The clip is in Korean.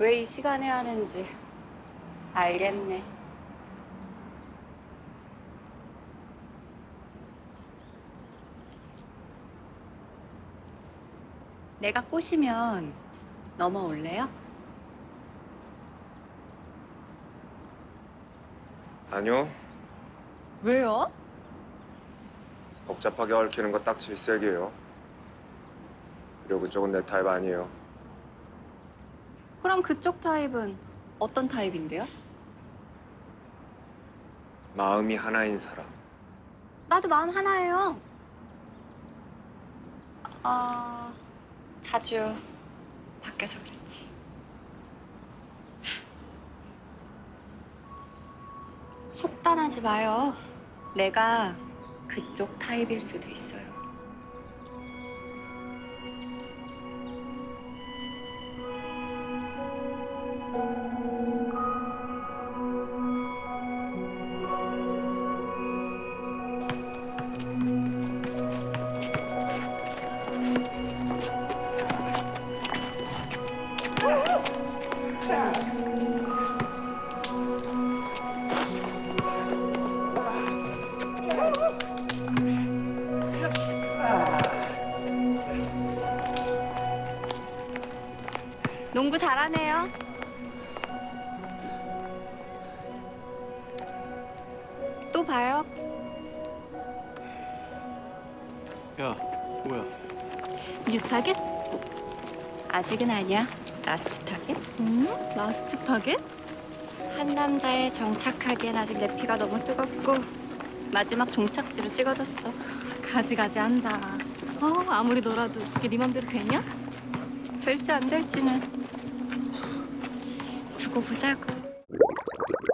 왜 이 시간에 하는지 알겠네. 내가 꼬시면 넘어올래요? 아니요. 왜요? 복잡하게 얽히는 거 딱 질색이에요. 그리고 그쪽은 내 타입 아니에요. 그럼 그쪽 타입은 어떤 타입인데요? 마음이 하나인 사람. 나도 마음 하나예요. 자주 바뀌어서 그렇지. 속단하지 마요. 내가 그쪽 타입일 수도 있어요. 농구 잘하네요. 또 봐요. 야, 뭐야? 뉴 타겟? 아직은 아니야. 라스트 타겟? 라스트 타겟? 한 남자에 정착하기엔 아직 내 피가 너무 뜨겁고 마지막 종착지로 찍어뒀어. 가지가지 한다. 아무리 놀아도 그게 네 맘대로 되냐? 될지 안 될지는 두고 보자고.